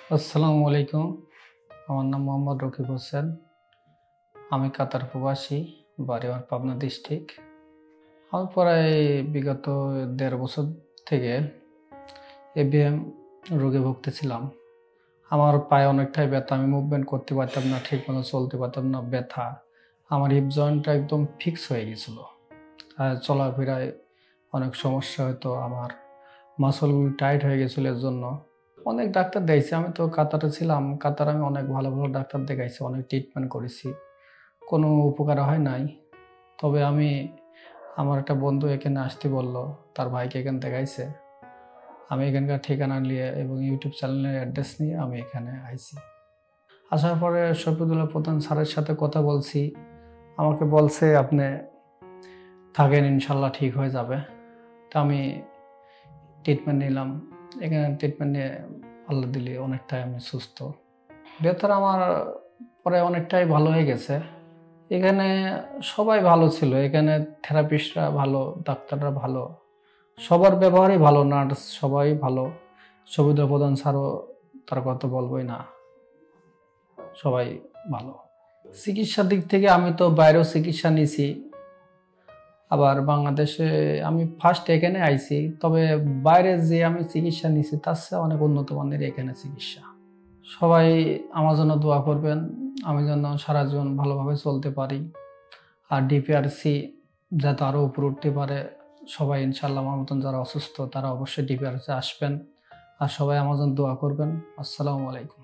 আসসালামু আলাইকুম। আমার নাম মোহাম্মদ রকিব হোসেন। আমি কাতার প্রবাসী, বাড়ি আমার পাবনা ডিস্ট্রিক্ট। আমি প্রায় বিগত ১.৫ বছর থেকে এভিএন রোগে ভুগতেছিলাম। আমার পায়ে অনেকটাই ব্যথা, আমি মুভমেন্ট করতে পারতাম না, ঠিক মতো চলতে পারতাম না, ব্যথা। আমার হিপ জয়েন্টটা একদম ফিক্স হয়ে গেছিল। চলাফেরায় অনেক সমস্যা হতো, আমার মাসলগুলো টাইট হয়ে গেছিল। এর জন্য অনেক ডাক্তার দেখাইছি। আমি তো কাতারে ছিলাম, কাতারে আমি অনেক ভালো ভালো ডাক্তার দেখাইছি, অনেক ট্রিটমেন্ট করেছি, কোনো উপকার হয় নাই। তবে আমার একটা বন্ধু এখানে আসতে বলল, তার ভাইকে এখানে দেখাইছে। আমি এখানকার ঠিকানা নিয়ে এবং ইউটিউব চ্যানেলের অ্যাড্রেস নিয়ে আমি এখানে আইছি। আসার পরে শফিউল্লাহ প্রধান স্যারের সাথে কথা বলছি। আমাকে বলছে আপনি থাকেন, ইনশাল্লাহ ঠিক হয়ে যাবে। তো আমি ট্রিটমেন্ট নিলাম। এখানে ট্রিটমেন্ট নিয়ে আল্লাহ দিলে অনেকটাই আমি সুস্থ। ব্যথার আমার পরে অনেকটাই ভালো হয়ে গেছে। এখানে সবাই ভালো ছিল, এখানে থেরাপিস্টরা ভালো, ডাক্তাররা ভালো, সবার ব্যবহারই ভালো, নার্স সবাই ভালো। শফিউল্লাহ প্রধান স্যারও তার কথা বলবোই না, সবাই ভালো। চিকিৎসার দিক থেকে আমি তো বাইরেও চিকিৎসা নিয়েছি, আবার বাংলাদেশে আমি ফার্স্ট এখানে আইছি। তবে বাইরে যে আমি চিকিৎসা নিয়েছি তার চেয়ে অনেক উন্নত মানের এখানে চিকিৎসা। সবাই আমার জন্য দোয়া করবেন, আমি যেন সারা জীবন ভালোভাবে চলতে পারি, আর ডিপিআরসি যাতে আরও উপরে উঠতে পারে। সবাই ইনশাল্লাহ আমার মতন যারা অসুস্থ তারা অবশ্যই ডিপিআরসি আসবেন, আর সবাই আমার জন্য দোয়া করবেন। আসসালামু আলাইকুম।